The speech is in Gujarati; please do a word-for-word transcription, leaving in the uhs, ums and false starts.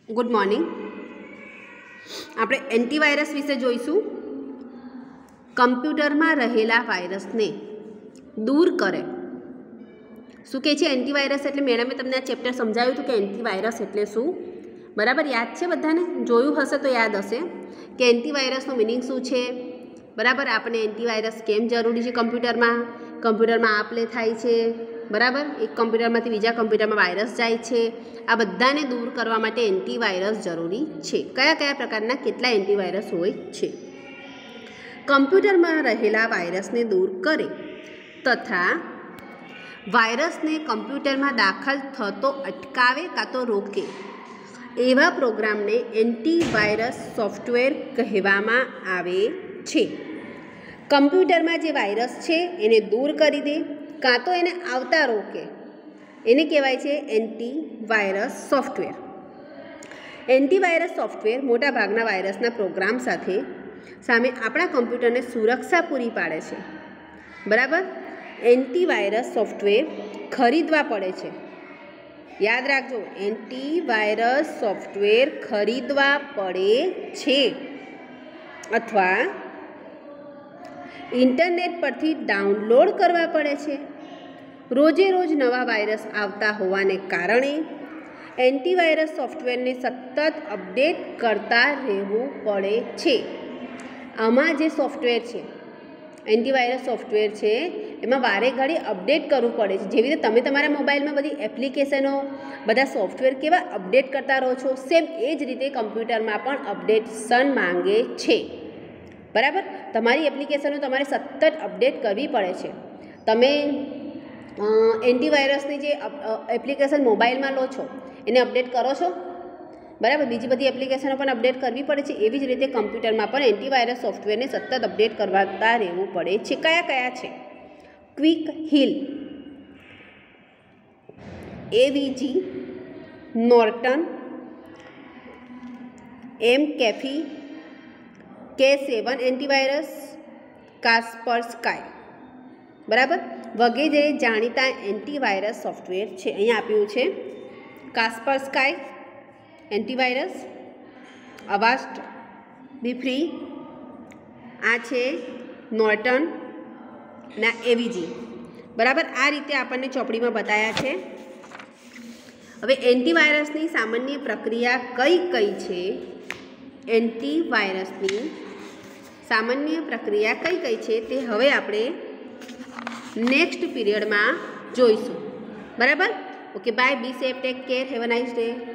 Good morning. આપણે એન્ટીવાયરસ વિશે જોઈશું। કમ્પ્યુટરમાં રહેલા વાયરસને દૂર કરે। શું કહે છે એન્ટીવાયરસ એટલે? મેડમે તમને આ ચેપ્ટર સમજાવ્યું હતું કે એન્ટીવાયરસ એટલે શું, બરાબર? યાદ છે બધાને? જોયું હશે તો યાદ હશે કે એન્ટીવાયરસનો મિનિંગ શું છે, બરાબર? આપણે એન્ટીવાયરસ કેમ જરૂરી છે કમ્પ્યુટરમાં? કમ્પ્યુટરમાં આપ લે થાય છે, બરાબર? એક કમ્પ્યુટરમાંથી બીજા કમ્પ્યુટરમાં વાયરસ જાય છે। આ બધાને દૂર કરવા માટે એન્ટીવાયરસ જરૂરી છે। કયા કયા પ્રકારના કેટલા એન્ટીવાયરસ હોય છે? કમ્પ્યુટરમાં રહેલા વાયરસને દૂર કરે તથા વાયરસને કમ્પ્યુટરમાં દાખલ થતો અટકાવે કાં તો રોકે એવા પ્રોગ્રામને એન્ટીવાયરસ સોફ્ટવેર કહેવામાં આવે છે। કમ્પ્યુટરમાં જે વાયરસ છે એને દૂર કરી દે કાં તો એને આવતા રોકે એને કહેવાય છે એન્ટીવાયરસ સોફ્ટવેર। એન્ટીવાયરસ સોફ્ટવેર મોટાભાગના વાયરસના પ્રોગ્રામ સાથે સામે આપણા કમ્પ્યુટરને સુરક્ષા પૂરી પાડે છે, બરાબર? એન્ટીવાયરસ સોફ્ટવેર ખરીદવા પડે છે, યાદ રાખજો, એન્ટીવાયરસ સોફ્ટવેર ખરીદવા પડે છે અથવા ઇન્ટરનેટ પરથી ડાઉનલોડ કરવા પડે છે। રોજે રોજ નવા વાયરસ આવતા હોવાને કારણે એન્ટીવાયરસ સોફ્ટવેરને સતત અપડેટ કરતા રહેવું પડે છે। આમાં જે સોફ્ટવેર છે એન્ટીવાયરસ સોફ્ટવેર છે એમાં વારે ઘડી અપડેટ કરવું પડે છે। જેવી રીતે તમે તમારા મોબાઈલમાં બધી એપ્લિકેશનો, બધા સોફ્ટવેર કેવા અપડેટ કરતા રહો છો, સેમ એ જ રીતે કમ્પ્યુટરમાં પણ અપડેશન માંગે છે, બરાબર? તમારી એપ્લિકેશનો તમારે સતત અપડેટ કરવી પડે છે। તમે એન્ટીવાયરસની જે એપ્લિકેશન મોબાઈલમાં લો છો એને અપડેટ કરો છો, બરાબર? બીજી બધી એપ્લિકેશનો પણ અપડેટ કરવી પડે છે। એવી જ રીતે કમ્પ્યુટરમાં પણ એન્ટીવાયરસ સોફ્ટવેરને સતત અપડેટ કરવાતા રહેવું પડે છે। કયા કયા છે? Quick Heal, AVG, Norton, McAfee, K સેવન એન્ટીવાયરસ, કાસ્પરસ્કાય, બરાબર? વગેરે જાણીતા એન્ટીવાયરસ સોફ્ટવેર છે। અહીંયા આપ્યું છે કાસ્પરસ્કાય એન્ટીવાયરસ, અવાસ્ટ બી ફ્રી, આ છે નોર્ટન ના એવીજી, બરાબર? આ રીતે આપણને ચોપડીમાં બતાવ્યા છે। હવે એન્ટીવાયરસની સામાન્ય પ્રક્રિયા કઈ કઈ છે? એન્ટીવાયરસની સામાન્ય પ્રક્રિયા કઈ કઈ છે તે હવે આપણે નેક્સ્ટ પીરિયડમાં જોઈશું, બરાબર? Okay, bye, be safe, take care, have a nice day.